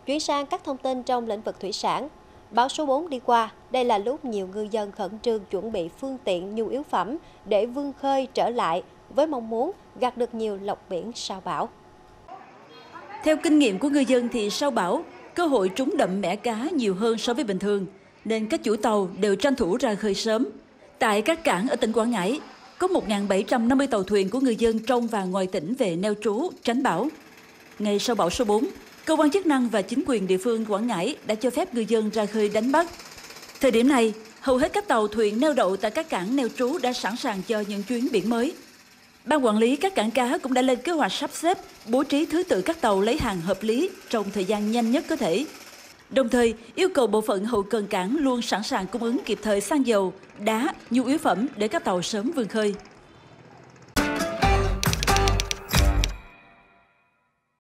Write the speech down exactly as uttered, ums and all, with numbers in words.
Chuyển sang các thông tin trong lĩnh vực thủy sản. Bão số bốn đi qua, đây là lúc nhiều ngư dân khẩn trương chuẩn bị phương tiện nhu yếu phẩm để vươn khơi trở lại với mong muốn gặt được nhiều lộc biển sau bão. Theo kinh nghiệm của ngư dân thì sau bão, cơ hội trúng đậm mẻ cá nhiều hơn so với bình thường, nên các chủ tàu đều tranh thủ ra khơi sớm. Tại các cảng ở tỉnh Quảng Ngãi, có một nghìn bảy trăm năm mươi tàu thuyền của ngư dân trong và ngoài tỉnh về neo trú tránh bão. Ngay sau bão số bốn, cơ quan chức năng và chính quyền địa phương Quảng Ngãi đã cho phép ngư dân ra khơi đánh bắt. Thời điểm này, hầu hết các tàu thuyền neo đậu tại các cảng neo trú đã sẵn sàng cho những chuyến biển mới. Ban quản lý các cảng cá cũng đã lên kế hoạch sắp xếp, bố trí thứ tự các tàu lấy hàng hợp lý trong thời gian nhanh nhất có thể. Đồng thời, yêu cầu bộ phận hậu cần cảng luôn sẵn sàng cung ứng kịp thời xăng dầu, đá, nhu yếu phẩm để các tàu sớm vươn khơi.